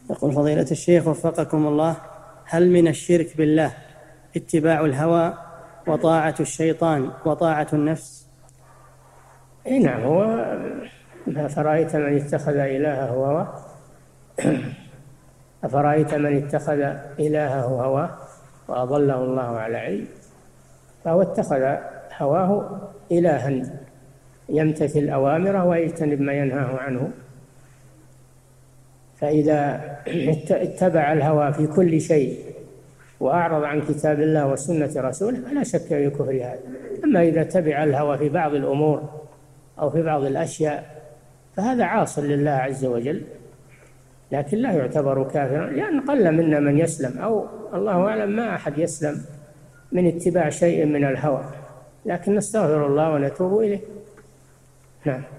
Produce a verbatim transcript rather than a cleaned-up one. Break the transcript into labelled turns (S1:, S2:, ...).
S1: يقول فضيلة الشيخ وفقكم الله: هل من الشرك بالله اتباع الهوى وطاعة الشيطان وطاعة النفس؟
S2: إيه نعم. هو أفرأيت من اتخذ إلهه هواه أفرأيت من اتخذ إلهه هواه وأضله الله على علم، فهو اتخذ هواه إلها يمتثل أوامره ويجتنب ما ينهاه عنه. فإذا اتبع الهوى في كل شيء وأعرض عن كتاب الله وسنة رسوله فلا شك في كفر هذا. أما إذا تبع الهوى في بعض الأمور أو في بعض الأشياء فهذا عاص لله عز وجل، لكن لا يعتبر كافرا، لأن قل منا من يسلم، أو الله أعلم ما أحد يسلم من اتباع شيء من الهوى، لكن نستغفر الله ونتوب إليه. نعم.